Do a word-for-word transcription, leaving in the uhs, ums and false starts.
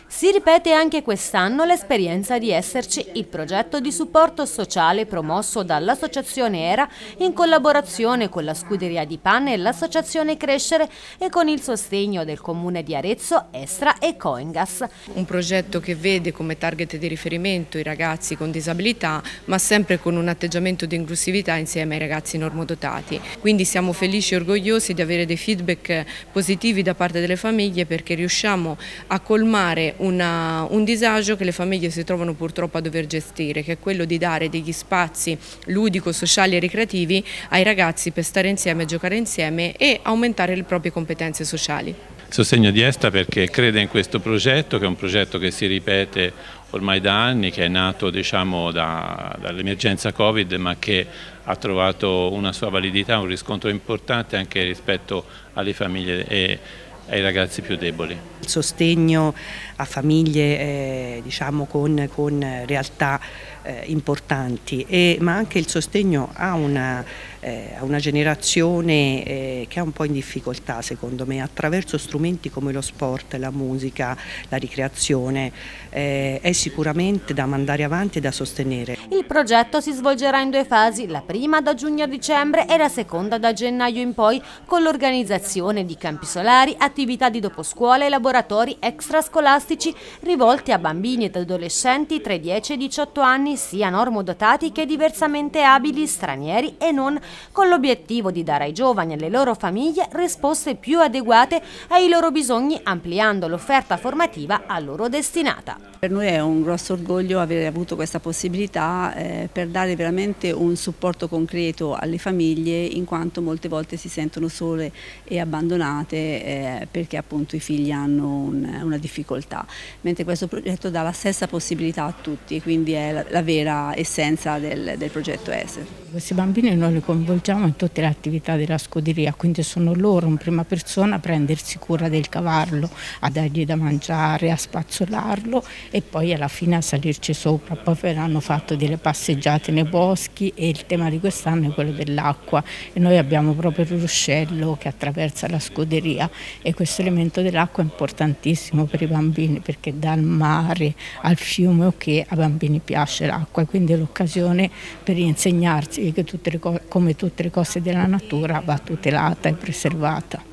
Si ripete anche quest'anno l'esperienza di Esserci, il progetto di supporto sociale promosso dall'Associazione Era in collaborazione con la Scuderia di Panne e l'Associazione Crescere e con il sostegno del Comune di Arezzo, Estra e Coengas. Un progetto che vede come target di riferimento i ragazzi con disabilità, ma sempre con un atteggiamento di inclusività insieme ai ragazzi normodotati. Quindi siamo felici e orgogliosi di avere dei feedback positivi da parte delle famiglie, perché riusciamo a colmare Una, un disagio che le famiglie si trovano purtroppo a dover gestire, che è quello di dare degli spazi ludico, sociali e ricreativi ai ragazzi per stare insieme, giocare insieme e aumentare le proprie competenze sociali. Sostegno di Estra perché crede in questo progetto, che è un progetto che si ripete ormai da anni, che è nato diciamo, da, dall'emergenza Covid, ma che ha trovato una sua validità, un riscontro importante anche rispetto alle famiglie e ai ragazzi più deboli. Il sostegno a famiglie eh, diciamo con, con realtà eh, importanti, e, ma anche il sostegno a una, eh, a una generazione eh, che è un po' in difficoltà secondo me, attraverso strumenti come lo sport, la musica, la ricreazione, eh, è sicuramente da mandare avanti e da sostenere. Il progetto si svolgerà in due fasi, la prima da giugno a dicembre e la seconda da gennaio in poi, con l'organizzazione di campi solari, attività di doposcuola e laboratori extrascolastici rivolti a bambini ed adolescenti tra i dieci e i diciotto anni, sia normodotati che diversamente abili, stranieri e non, con l'obiettivo di dare ai giovani e alle loro famiglie risposte più adeguate ai loro bisogni, ampliando l'offerta formativa a loro destinata. Per noi è un grosso orgoglio aver avuto questa possibilità eh, per dare veramente un supporto concreto alle famiglie, in quanto molte volte si sentono sole e abbandonate eh, perché appunto i figli hanno un, una difficoltà, mentre questo progetto dà la stessa possibilità a tutti, quindi è la, la vera essenza del, del progetto Esser. Questi bambini noi li coinvolgiamo in tutte le attività della scuderia, quindi sono loro in prima persona a prendersi cura del cavallo, a dargli da mangiare, a spazzolarlo e poi alla fine a salirci sopra. Poi verranno fatte delle passeggiate nei boschi e il tema di quest'anno è quello dell'acqua, e noi abbiamo proprio il ruscello che attraversa la scuderia, e questo elemento dell'acqua è importantissimo per i bambini, perché dal mare al fiume o che ai bambini piace l'acqua, e quindi è l'occasione per insegnarsi che tutte le come tutte le cose della natura va tutelata e preservata.